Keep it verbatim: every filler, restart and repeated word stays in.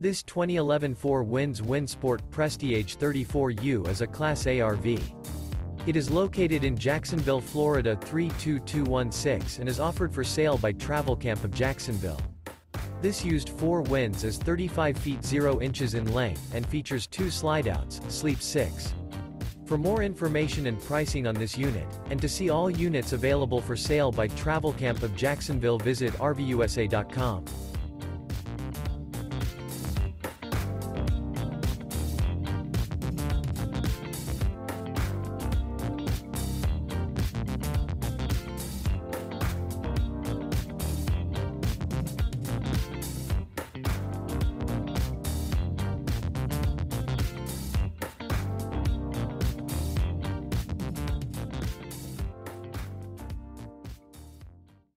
This twenty eleven Four Winds WINDSPORT Prestige thirty-four U is a Class A R V. It is located in Jacksonville, Florida three two two one six and is offered for sale by Travelcamp of Jacksonville. This used Four Winds is thirty-five feet zero inches in length and features two slideouts, sleep six. For more information and pricing on this unit, and to see all units available for sale by Travelcamp of Jacksonville, visit R V U S A dot com.